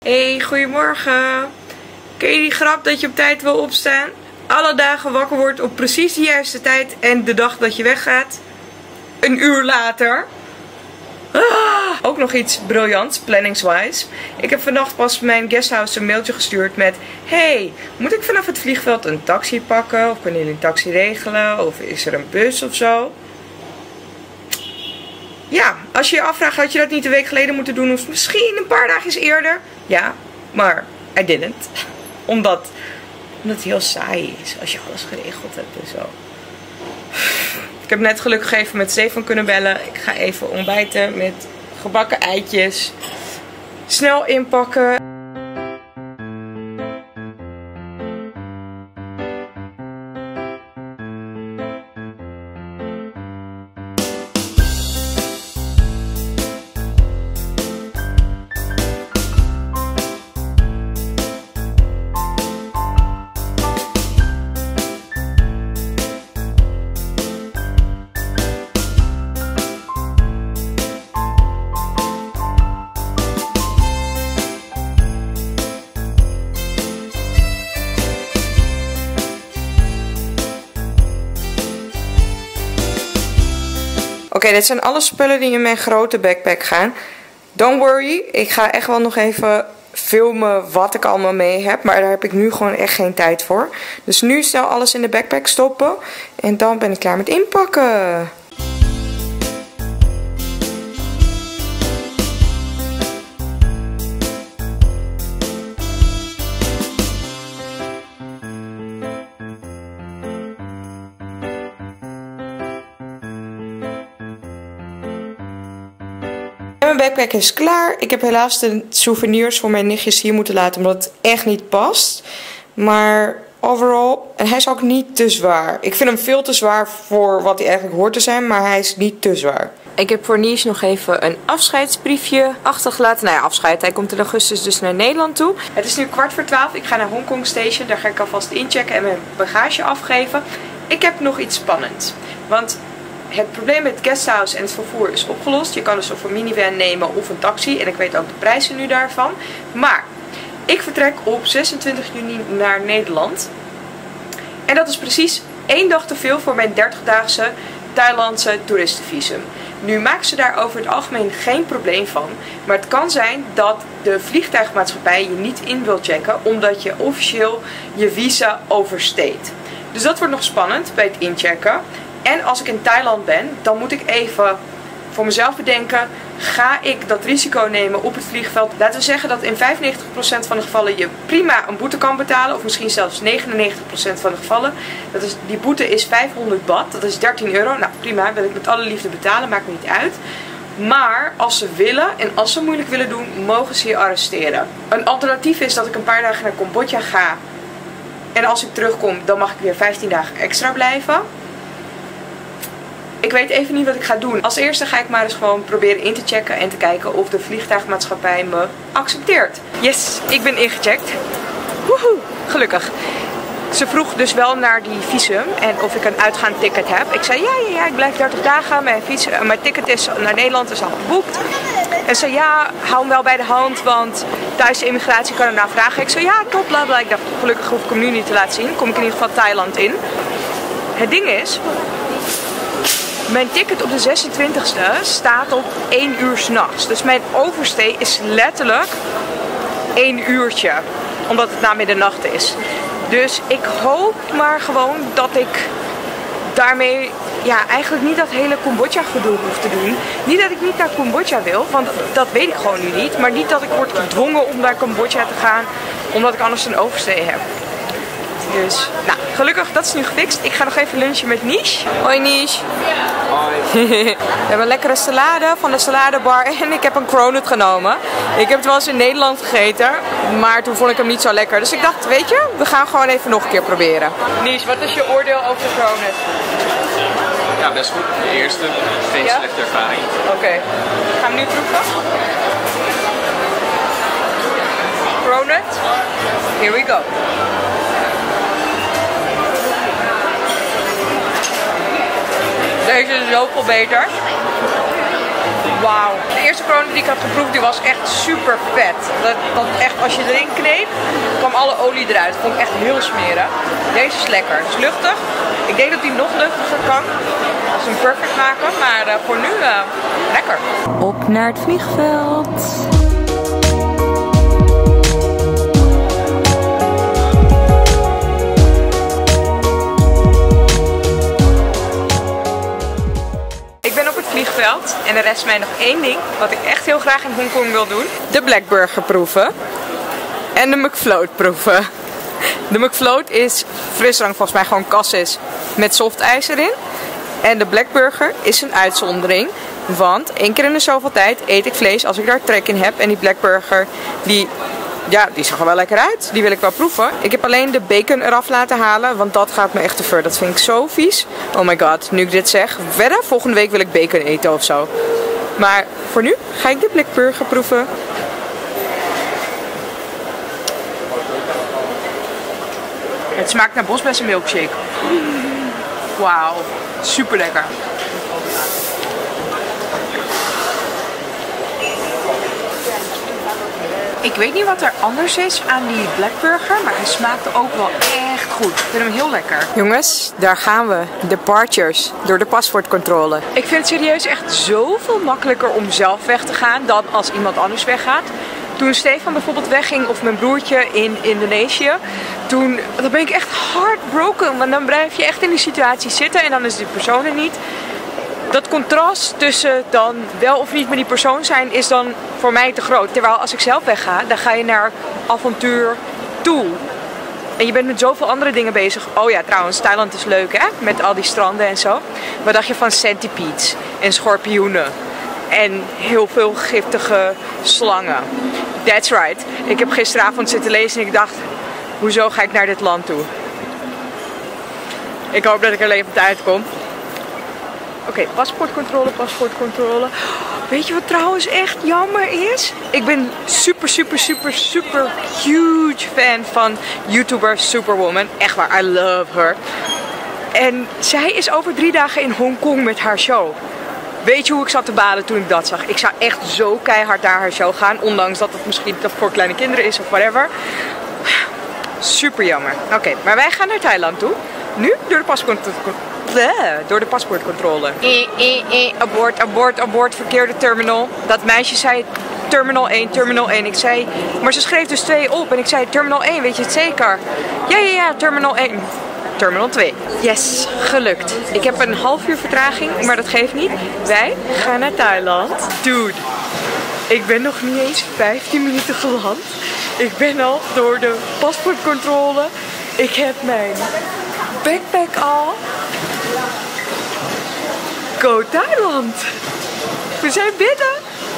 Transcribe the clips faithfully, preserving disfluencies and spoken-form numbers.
Hey, goedemorgen. Ken je die grap dat je op tijd wil opstaan? Alle dagen wakker wordt op precies de juiste tijd en de dag dat je weggaat, een uur later. Ah, ook nog iets briljants, planningswise. Ik heb vannacht pas mijn guesthouse een mailtje gestuurd met: hey, moet ik vanaf het vliegveld een taxi pakken? Of kunnen jullie een taxi regelen? Of is er een bus of zo? Ja, als je je afvraagt, had je dat niet een week geleden moeten doen of misschien een paar dagjes eerder? Ja, maar I didn't. Omdat, omdat het heel saai is als je alles geregeld hebt en zo. Ik heb net gelukkig even met Stefan kunnen bellen. Ik ga even ontbijten met gebakken eitjes. Snel inpakken. Oké, okay, dit zijn alle spullen die in mijn grote backpack gaan. Don't worry, ik ga echt wel nog even filmen wat ik allemaal mee heb. Maar daar heb ik nu gewoon echt geen tijd voor. Dus nu snel alles in de backpack stoppen. En dan ben ik klaar met inpakken. Mijn backpack is klaar. Ik heb helaas de souvenirs voor mijn nichtjes hier moeten laten, omdat het echt niet past. Maar overall, en hij is ook niet te zwaar. Ik vind hem veel te zwaar voor wat hij eigenlijk hoort te zijn, maar hij is niet te zwaar. Ik heb voor Nies nog even een afscheidsbriefje achtergelaten. Nou ja, afscheid. Hij komt in augustus dus naar Nederland toe. Het is nu kwart voor twaalf. Ik ga naar Hongkong Station. Daar ga ik alvast inchecken en mijn bagage afgeven. Ik heb nog iets spannends. Want het probleem met het guesthouse en het vervoer is opgelost. Je kan dus of een minivan nemen of een taxi. En ik weet ook de prijzen nu daarvan. Maar ik vertrek op zesentwintig juni naar Nederland. En dat is precies één dag te veel voor mijn dertig-daagse Thailandse toeristenvisum. Nu maken ze daar over het algemeen geen probleem van. Maar het kan zijn dat de vliegtuigmaatschappij je niet in wil checken, omdat je officieel je visa oversteekt. Dus dat wordt nog spannend bij het inchecken. En als ik in Thailand ben, dan moet ik even voor mezelf bedenken: ga ik dat risico nemen op het vliegveld? Laten we zeggen dat in vijfennegentig procent van de gevallen je prima een boete kan betalen. Of misschien zelfs negenennegentig procent van de gevallen. Dat is, die boete is vijfhonderd baht, dat is dertien euro. Nou prima, wil ik met alle liefde betalen, maakt me niet uit. Maar als ze willen en als ze moeilijk willen doen, mogen ze je arresteren. Een alternatief is dat ik een paar dagen naar Cambodja ga. En als ik terugkom, dan mag ik weer vijftien dagen extra blijven. Ik weet even niet wat ik ga doen. Als eerste ga ik maar eens gewoon proberen in te checken en te kijken of de vliegtuigmaatschappij me accepteert. Yes, ik ben ingecheckt. Woehoe, gelukkig. Ze vroeg dus wel naar die visum en of ik een uitgaand ticket heb. Ik zei ja, ja, ja, ik blijf dertig dagen. Mijn, visum, mijn ticket is naar Nederland, is al geboekt. En ze zei ja, hou hem wel bij de hand, want thuis de immigratie kan ernaar vragen. Ik zei ja, top, bla bla. Ik dacht, gelukkig hoef ik hem nu niet te laten zien. Kom ik in ieder geval Thailand in. Het ding is, mijn ticket op de zesentwintigste staat op één uur 's nachts. Dus mijn overstay is letterlijk één uurtje. Omdat het na middernacht is. Dus ik hoop maar gewoon dat ik daarmee ja, eigenlijk niet dat hele Cambodja gedoe hoef te doen. Niet dat ik niet naar Cambodja wil, want dat weet ik gewoon nu niet. Maar niet dat ik word gedwongen om naar Cambodja te gaan, omdat ik anders een overstay heb. Dus, nou, gelukkig, dat is nu gefixt. Ik ga nog even lunchen met Nish. Hoi Nish. Hoi. We hebben een lekkere salade van de saladebar en ik heb een cronut genomen. Ik heb het wel eens in Nederland gegeten, maar toen vond ik hem niet zo lekker. Dus ik dacht, weet je, we gaan gewoon even nog een keer proberen. Nish, wat is je oordeel over de cronut? Ja, best goed. De eerste, geen ja? slechte ervaring. Oké. Okay. Gaan we nu proeven? Cronut. Here we go. Deze is zoveel beter. Wauw. De eerste corona die ik had geproefd, die was echt super vet. Dat, dat echt, als je erin kneep, kwam alle olie eruit. Dat vond ik echt heel smerig. Deze is lekker. Het is luchtig. Ik denk dat die nog luchtiger kan. Als we hem perfect maken. Maar uh, voor nu, uh, lekker. Op naar het vliegveld. Vliegveld. En er rest mij nog één ding wat ik echt heel graag in Hongkong wil doen. De Black Burger proeven. En de McFloat proeven. De McFloat is frisdrank, volgens mij gewoon cassis met softijs erin. En de Black Burger is een uitzondering. Want één keer in de zoveel tijd eet ik vlees als ik daar trek in heb. En die Black Burger, die... Ja, die zag er wel lekker uit. Die wil ik wel proeven. Ik heb alleen de bacon eraf laten halen, want dat gaat me echt te ver. Dat vind ik zo vies. Oh my god, nu ik dit zeg. Verder, volgende week wil ik bacon eten of zo. Maar voor nu ga ik de Black Burger proeven. Het smaakt naar bosbessen milkshake. Wauw, super lekker. Ik weet niet wat er anders is aan die Black Burger, maar hij smaakt ook wel echt goed. Ik vind hem heel lekker. Jongens, daar gaan we. Departures door de paspoortcontrole. Ik vind het serieus echt zoveel makkelijker om zelf weg te gaan dan als iemand anders weggaat. Toen Stefan bijvoorbeeld wegging, of mijn broertje in Indonesië, toen dan ben ik echt heartbroken. Want dan blijf je echt in die situatie zitten en dan is die persoon er niet. Dat contrast tussen dan wel of niet met die persoon zijn is dan voor mij te groot. Terwijl als ik zelf wegga, dan ga je naar avontuur toe. En je bent met zoveel andere dingen bezig. Oh ja, trouwens, Thailand is leuk hè, met al die stranden en zo. Wat dacht je van centipedes en schorpioenen? En heel veel giftige slangen. That's right. Ik heb gisteravond zitten lezen en ik dacht, hoezo ga ik naar dit land toe? Ik hoop dat ik er levend uitkom. Oké, okay, paspoortcontrole, paspoortcontrole. Weet je wat trouwens echt jammer is? Ik ben super, super, super, super huge fan van YouTuber Superwoman. Echt waar, I love her. En zij is over drie dagen in Hongkong met haar show. Weet je hoe ik zat te balen toen ik dat zag? Ik zou echt zo keihard naar haar show gaan. Ondanks dat het misschien voor kleine kinderen is of whatever. Super jammer. Oké, okay, maar wij gaan naar Thailand toe. Nu door de paspoortcontrole. Door de paspoortcontrole. E, e, e, abort, abort, abort, verkeerde terminal. Dat meisje zei terminal één, terminal één. Ik zei, maar ze schreef dus twee op. En ik zei terminal één, weet je het zeker? Ja, ja, ja, terminal één. Terminal twee. Yes, gelukt. Ik heb een half uur vertraging, maar dat geeft niet. Wij gaan naar Thailand. Dude, ik ben nog niet eens vijftien minuten geland. Ik ben al door de paspoortcontrole. Ik heb mijn backpack al. Go Thailand. We zijn binnen.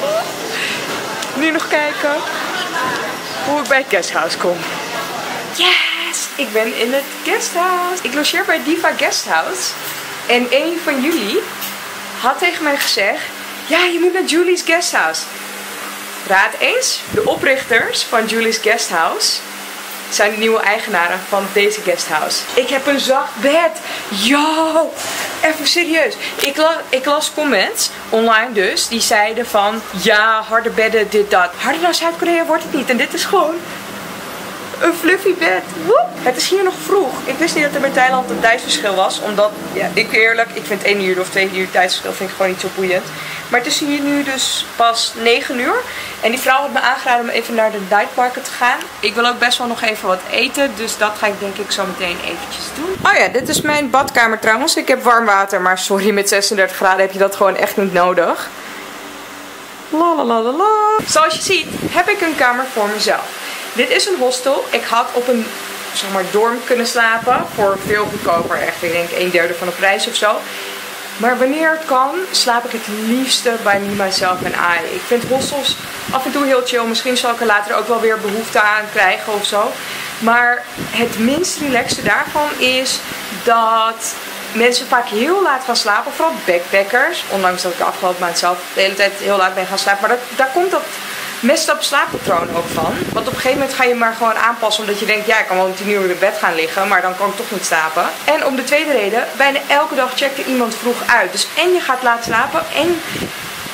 Nu nog kijken hoe ik bij het guesthouse kom. Yes! Ik ben in het guesthouse. Ik logeer bij Diva Guesthouse. En een van jullie had tegen mij gezegd, ja, je moet naar Julie's Guesthouse. Raad eens, de oprichters van Julie's Guesthouse zijn de nieuwe eigenaren van deze guesthouse. Ik heb een zacht bed. Yo, even serieus. Ik, la ik las comments online dus. Die zeiden van, ja, harde bedden, dit, dat. Harder dan Zuid-Korea wordt het niet. En dit is gewoon een fluffy bed. Woep. Het is hier nog vroeg. Ik wist niet dat er bij Thailand een tijdsverschil was. Omdat, ja, ik eerlijk, ik vind één uur of twee uur tijdsverschil vind ik gewoon niet zo boeiend. Maar het is hier nu dus pas negen uur. En die vrouw had me aangeraden om even naar de night market te gaan. Ik wil ook best wel nog even wat eten. Dus dat ga ik denk ik zo meteen eventjes doen. Oh ja, dit is mijn badkamer trouwens. Ik heb warm water. Maar sorry, met zesendertig graden heb je dat gewoon echt niet nodig. La la la la la. Zoals je ziet heb ik een kamer voor mezelf. Dit is een hostel. Ik had op een, zeg maar, dorm kunnen slapen. Voor veel goedkoper. Echt, ik denk een derde van de prijs of zo. Maar wanneer het kan, slaap ik het liefste bij me, myself en I. Ik vind hostels af en toe heel chill. Misschien zal ik er later ook wel weer behoefte aan krijgen of zo. Maar het minst relaxte daarvan is dat mensen vaak heel laat gaan slapen. Vooral backpackers. Ondanks dat ik de afgelopen maand zelf de hele tijd heel laat ben gaan slapen. Maar dat, daar komt dat messed up slaappatroon ook van. Want op een gegeven moment ga je maar gewoon aanpassen. Omdat je denkt, ja, ik kan wel om tien uur in bed gaan liggen. Maar dan kan ik toch niet slapen. En om de tweede reden, bijna elke dag checkt er iemand vroeg uit. Dus en je gaat laat slapen. En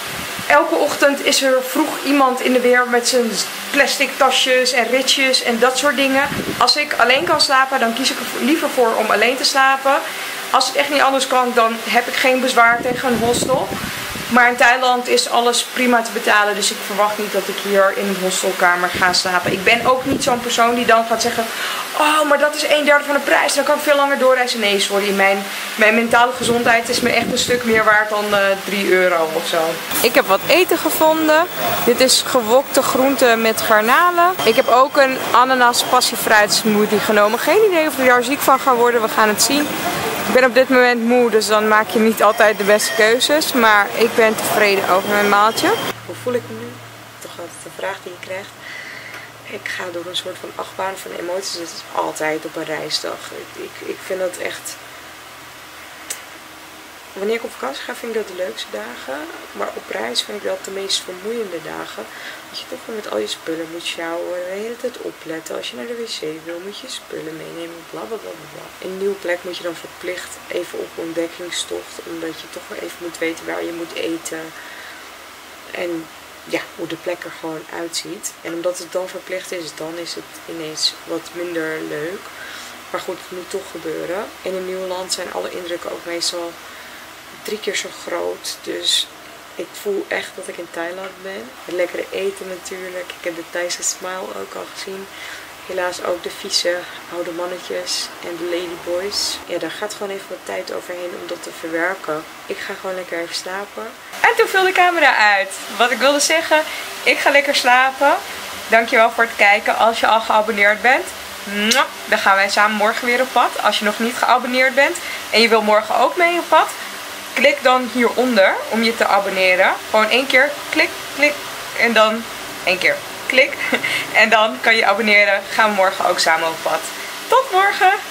Elke ochtend is er vroeg iemand in de weer met zijn plastic tasjes en ritjes en dat soort dingen. Als ik alleen kan slapen, dan kies ik er liever voor om alleen te slapen. Als het echt niet anders kan, dan heb ik geen bezwaar tegen een hostel. Maar in Thailand is alles prima te betalen, dus ik verwacht niet dat ik hier in een hostelkamer ga slapen. Ik ben ook niet zo'n persoon die dan gaat zeggen, oh, maar dat is een derde van de prijs, dan kan ik veel langer doorreizen. Nee, sorry, mijn, mijn mentale gezondheid is me echt een stuk meer waard dan uh, drie euro of zo. Ik heb wat eten gevonden. Dit is gewokte groenten met garnalen. Ik heb ook een ananas passiefruit smoothie genomen. Geen idee of we daar ziek van gaan worden, we gaan het zien. Ik ben op dit moment moe, dus dan maak je niet altijd de beste keuzes. Maar ik ben tevreden over mijn maaltje. Hoe voel ik me nu? Toch altijd een vraag die je krijgt. Ik ga door een soort van achtbaan van emoties. Het is altijd op een reisdag. Ik, ik, ik vind dat echt... Wanneer ik op vakantie ga, vind ik dat de leukste dagen. Maar op reis vind ik dat de meest vermoeiende dagen. Dat je toch weer met al je spullen moet sjouwen. De hele tijd opletten. Als je naar de wc wil, moet je spullen meenemen. Bla bla bla bla. In een nieuwe plek moet je dan verplicht even op ontdekkingstocht. Omdat je toch weer even moet weten waar je moet eten. En ja, hoe de plek er gewoon uitziet. En omdat het dan verplicht is, dan is het ineens wat minder leuk. Maar goed, het moet toch gebeuren. In een nieuw land zijn alle indrukken ook meestal drie keer zo groot. Dus ik voel echt dat ik in Thailand ben. Het lekkere eten natuurlijk. Ik heb de Thaise smile ook al gezien. Helaas ook de vieze oude mannetjes en de ladyboys. Ja, daar gaat gewoon even wat tijd overheen om dat te verwerken. Ik ga gewoon lekker even slapen. En toen viel de camera uit. Wat ik wilde zeggen, ik ga lekker slapen. Dankjewel voor het kijken. Als je al geabonneerd bent, dan gaan wij samen morgen weer op pad. Als je nog niet geabonneerd bent en je wil morgen ook mee op pad, klik dan hieronder om je te abonneren. Gewoon één keer klik, klik en dan één keer klik. En dan kan je abonneren. Gaan we morgen ook samen op pad. Tot morgen!